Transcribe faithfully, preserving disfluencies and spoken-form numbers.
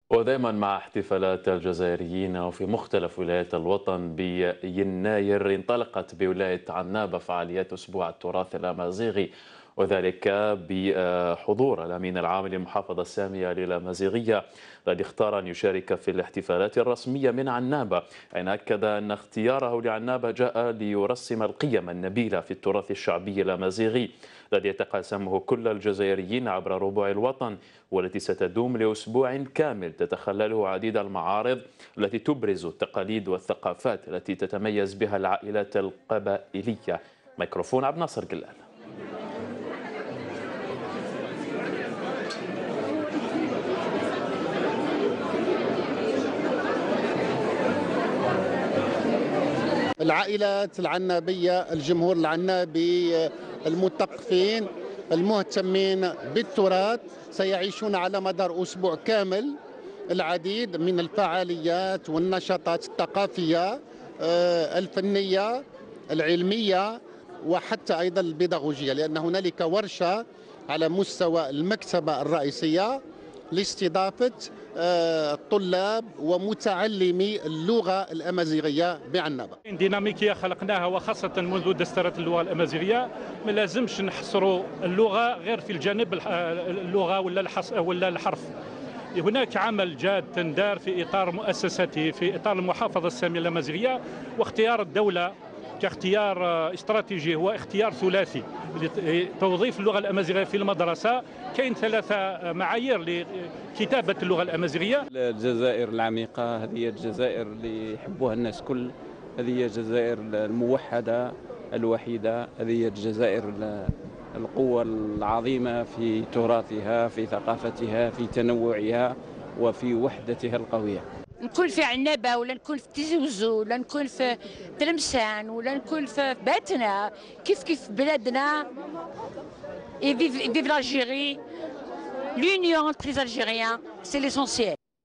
ودائما مع احتفالات الجزائريين وفي مختلف ولايات الوطن بيناير، انطلقت بولاية عنابة فعاليات أسبوع التراث الأمازيغي، وذلك بحضور الأمين العام للمحافظة السامية للأمازيغية الذي اختار أن يشارك في الاحتفالات الرسمية من عنابة. أين أكد أن اختياره لعنابة جاء ليرسم القيم النبيلة في التراث الشعبي الأمازيغي الذي يتقاسمه كل الجزائريين عبر ربوع الوطن، والتي ستدوم لأسبوع كامل تتخلله عديد المعارض التي تبرز التقاليد والثقافات التي تتميز بها العائلات القبائلية. ميكروفون عبد الناصر قلال. العائلات العنابية، الجمهور العنابي، المثقفين المهتمين بالتراث سيعيشون على مدار أسبوع كامل العديد من الفعاليات والنشاطات الثقافية الفنية العلمية وحتى أيضا البيداغوجية، لأن هنالك ورشة على مستوى المكتبة الرئيسية لاستضافة طلاب ومتعلمي اللغة الأمازيغية بعنابة. ديناميكية خلقناها، وخاصة منذ دسترت اللغة الأمازيغية ما لازمش نحصروا اللغة غير في الجانب اللغة ولا الحرف. هناك عمل جاد تندار في إطار مؤسسته في إطار المحافظة السامية الأمازيغية، واختيار الدولة كاختيار استراتيجي هو اختيار ثلاثي لتوظيف اللغة الأمازيغية في المدرسة. كاين ثلاثة معايير لكتابة اللغة الأمازيغية. الجزائر العميقة، هذه هي الجزائر اللي يحبوها الناس كل، هذه هي الجزائر الموحدة الوحيدة، هذه هي الجزائر القوة العظيمة في تراثها، في ثقافتها، في تنوعها وفي وحدتها القوية. نكون في عنابة ولا نكون في تيزي وزو ولا نكون في تلمسان ولا نكون في باتنا، كيف كيف بلادنا. Et vive, vive l'Algérie, l'union entre les Algériens, c'est l'essentiel.